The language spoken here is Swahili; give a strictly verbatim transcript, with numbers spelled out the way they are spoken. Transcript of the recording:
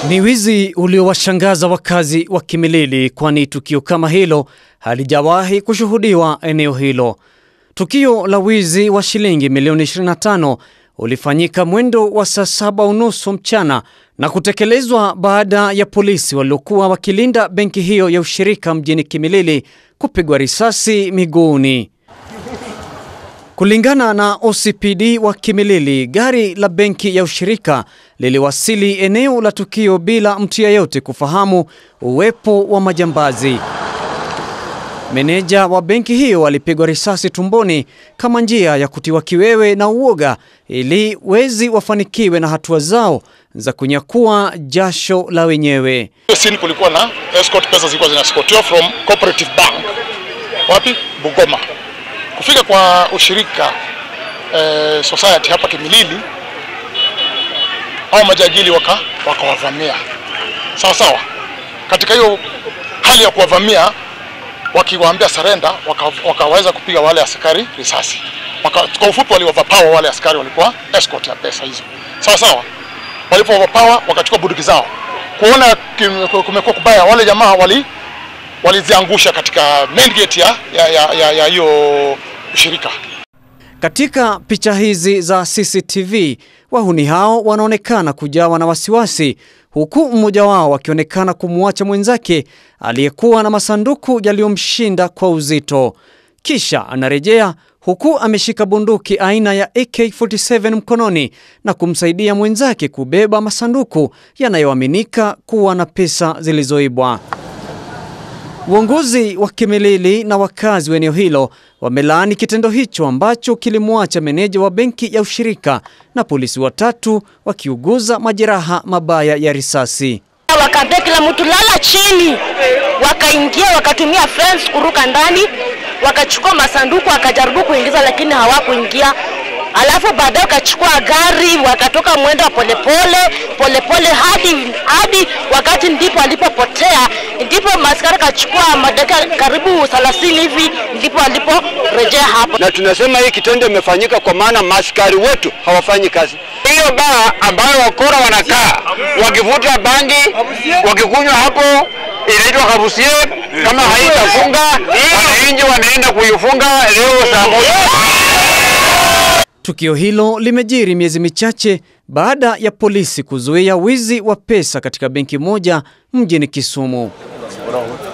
Ni wizi uliowashangaza wakazi wa Kimilili, kwani tukio kama hilo halijawahi kushuhudiwa eneo hilo. Tukio la wizi wa shilingi milioni ishirini na tano ulifanyika mwendo wa saa saba unusu mchana na kutekelezwa baada ya polisi waliokuwa wakilinda benki hiyo ya ushirika mjini Kimilili kupigwa risasi miguuni. Kulingana na O C P D wa Kimilili, gari la benki ya ushirika liliwasili eneo la tukio bila mtu yeyote kufahamu uwepo wa majambazi. Meneja wa benki hiyo alipigwa risasi tumboni kama njia ya kutiwa kiwewe na uoga ili wezi wafanikiwe na hatua zao za kunyakua jasho la wenyewe. Sisi kulikuwa na escort, pesa zilikuwa zinaskotiwa from Cooperative Bank. Wapi? Bungoma. Kufika kwa ushirika eh, society hapa Kimilili, au majagili waka wakawavamia. Sawa sawa. Katika hiyo hali ya kuwavamia, wakiwaambia surrender, wakaweza waka kupiga wale askari risasi. Waka, kwa ufupi wali overpower wale askari walikuwa escort ya pesa hizo. Sawa sawa. Walipo overpower wakachukua bunduki zao. Kuona kumekuwa kubaya, wale jamaa wali waliziangusha katika main gate ya ya ya ya hiyo ushirika. Katika picha hizi za C C T V, wahuni hao wanaonekana kujawa na wasiwasi, huku mmoja wao akionekana kumwacha mwenzake aliyekuwa na masanduku yaliyomshinda kwa uzito. Kisha anarejea huku ameshika bunduki aina ya A K arobaini na saba mkononi na kumsaidia mwenzake kubeba masanduku yanayoaminika kuwa na pesa zilizoibwa. Uongozi wa Kimilili na wakazi wa eneo hilo wamelaani kitendo hicho ambacho kilimwacha meneja wa benki ya ushirika na polisi watatu wakiuguza majeraha mabaya ya risasi. Wakaambia kila mtu lala chini, wakaingia wakatumia friends kuruka ndani, wakachukua masanduku wakajaribu kuingiza lakini hawakuingia. Alafu baadaye wakachukua gari wakatoka mwendo polepole polepole hadi hadi wakati ndipo alipopotea, ndipo maskari kachukua madaka karibu thelathini hivi, ndipo aliporejea hapa. Na tunasema hii kitendo imefanyika kwa maana maskari wetu hawafanyi kazi. Hiyo baa ambayo wakora wanakaa wakivuta bangi wakikunywa hapo inaitwa kabusie, kama haitafunga wananchi wanaenda kuifunga leo saa moja. Tukio hilo limejiri miezi michache baada ya polisi kuzuia wizi wa pesa katika benki moja mjini Kisumu.